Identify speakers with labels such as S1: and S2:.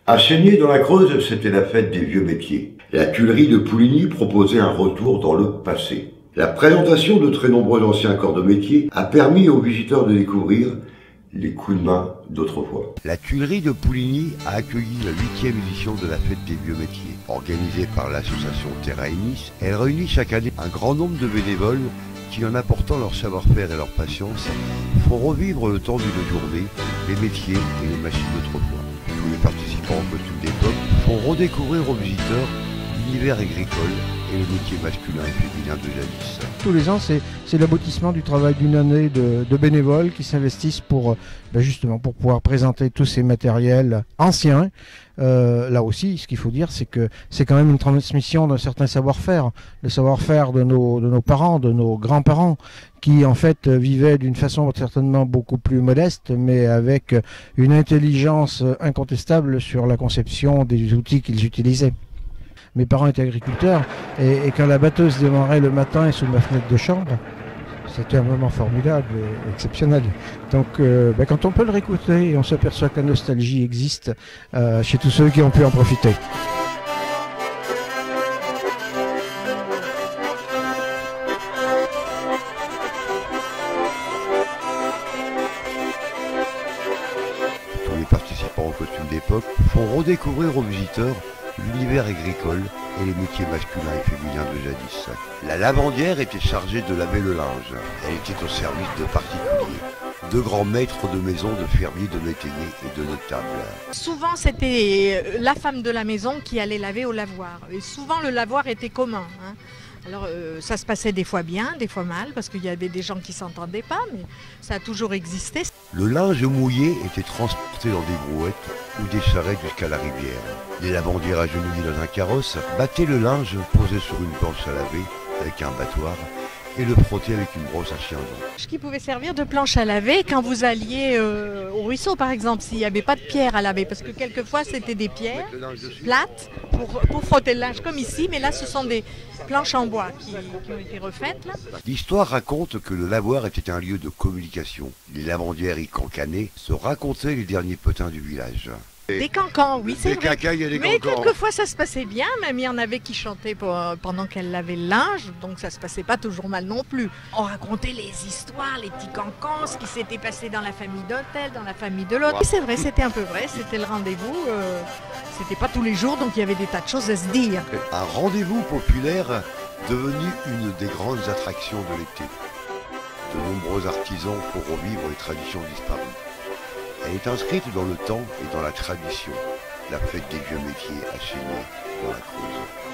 S1: À Chénier dans la Creuse, c'était la fête des vieux métiers. La tuilerie de Pouligny proposait un retour dans le passé. La présentation de très nombreux anciens corps de métier a permis aux visiteurs de découvrir les coups de main d'autrefois. La tuilerie de Pouligny a accueilli la 8e édition de la fête des vieux métiers. Organisée par l'association Terra Nice, elle réunit chaque année un grand nombre de bénévoles qui, en apportant leur savoir-faire et leur patience, font revivre le temps d'une journée les métiers et les machines d'autrefois. Tous les participants en costume d'époque font redécouvrir aux visiteurs l'univers agricole et les métiers masculins et féminins de jadis.
S2: Tous les ans, c'est l'aboutissement du travail d'une année de bénévoles qui s'investissent pour justement pour pouvoir présenter tous ces matériels anciens. Là aussi, ce qu'il faut dire, c'est que c'est quand même une transmission d'un certain savoir-faire, le savoir-faire de nos parents, de nos grands-parents, qui en fait vivaient d'une façon certainement beaucoup plus modeste, mais avec une intelligence incontestable sur la conception des outils qu'ils utilisaient. Mes parents étaient agriculteurs et quand la batteuse démarrait le matin sous ma fenêtre de chambre, c'était un moment formidable et exceptionnel. Donc quand on peut le réécouter, on s'aperçoit que la nostalgie existe chez tous ceux qui ont pu en profiter.
S1: Tous les participants en costume d'époque font redécouvrir aux visiteurs l'univers agricole et les métiers masculins et féminins de jadis. La lavandière était chargée de laver le linge. Elle était au service de particuliers, de grands maîtres de maison, de fermiers, de métayers et de notables.
S3: Souvent, c'était la femme de la maison qui allait laver au lavoir. Et souvent, le lavoir était commun. Alors, ça se passait des fois bien, des fois mal, parce qu'il y avait des gens qui ne s'entendaient pas, mais ça a toujours existé.
S1: Le linge mouillé était transporté dans des brouettes ou des charrettes jusqu'à la rivière. Les lavandières agenouillées dans un carrosse battaient le linge posé sur une planche à laver avec un battoir et le frottaient avec une brosse à chien d'eau.
S3: Ce qui pouvait servir de planche à laver quand vous alliez au ruisseau, par exemple, s'il n'y avait pas de pierre à laver, parce que quelquefois c'était des pierres plates pour frotter le linge comme ici, mais là ce sont des planches en bois qui ont été refaites.
S1: L'histoire raconte que le lavoir était un lieu de communication. Les lavandières y cancanaient, se racontaient les derniers potins du village.
S3: Des cancans, oui, c'est vrai. Mais
S1: cancans.
S3: quelquefois ça se passait bien, même il y en avait qui chantaient pendant qu'elle lavait le linge, donc ça se passait pas toujours mal non plus. On racontait les histoires, les petits cancans, ce qui s'était passé dans la famille d'un tel, dans la famille de l'autre. Oui, c'est vrai, c'était un peu vrai, c'était le rendez-vous. C'était pas tous les jours, donc il y avait des tas de choses à se dire.
S1: Un rendez-vous populaire devenu une des grandes attractions de l'été. De nombreux artisans font revivre les traditions disparues. Elle est inscrite dans le temps et dans la tradition, la fête des vieux métiers à Chénier, dans la Creuse.